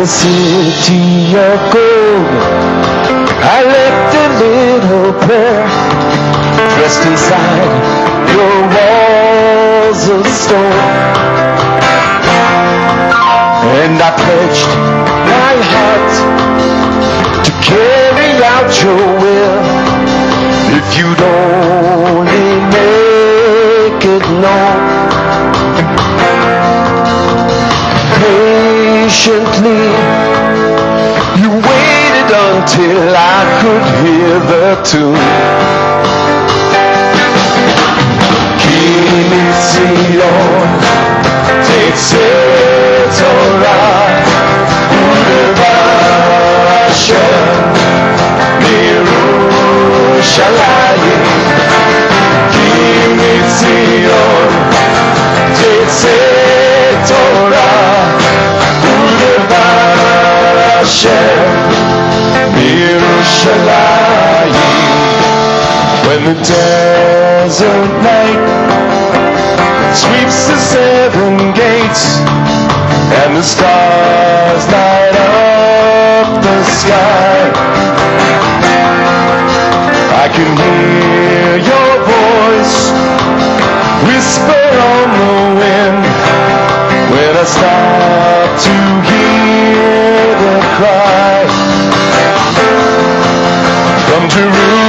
the city of gold, I left a little prayer dressed inside your walls of stone. And I pledged my heart to carry out your will, if you'd only make it known. Patiently you waited until I could hear the tune. Kimi Sion, Tetzet Torah, Uleva Hashem, Yerushalayim. Kimi Sion, Tetzet Torah, Uleva Hashem, Yerushalayim. When the desert night sweeps the seven gates and the stars light up the sky, I can hear your voice whisper on the wind. When I stop to hear the cry from Jerusalem